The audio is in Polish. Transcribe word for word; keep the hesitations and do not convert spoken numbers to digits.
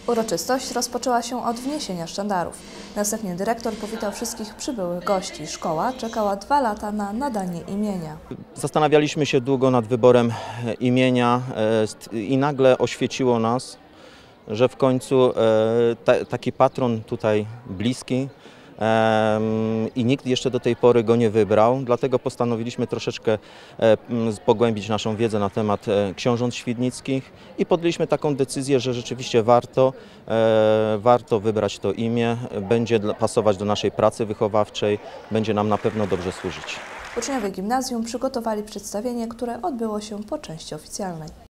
Uroczystość rozpoczęła się od wniesienia sztandarów. Następnie dyrektor powitał wszystkich przybyłych gości. Szkoła czekała dwa lata na nadanie imienia. Zastanawialiśmy się długo nad wyborem imienia i nagle oświeciło nas, że w końcu taki patron tutaj bliski i nikt jeszcze do tej pory go nie wybrał, dlatego postanowiliśmy troszeczkę pogłębić naszą wiedzę na temat książąt świdnickich i podjęliśmy taką decyzję, że rzeczywiście warto, warto wybrać to imię, będzie pasować do naszej pracy wychowawczej, będzie nam na pewno dobrze służyć. Uczniowie gimnazjum przygotowali przedstawienie, które odbyło się po części oficjalnej.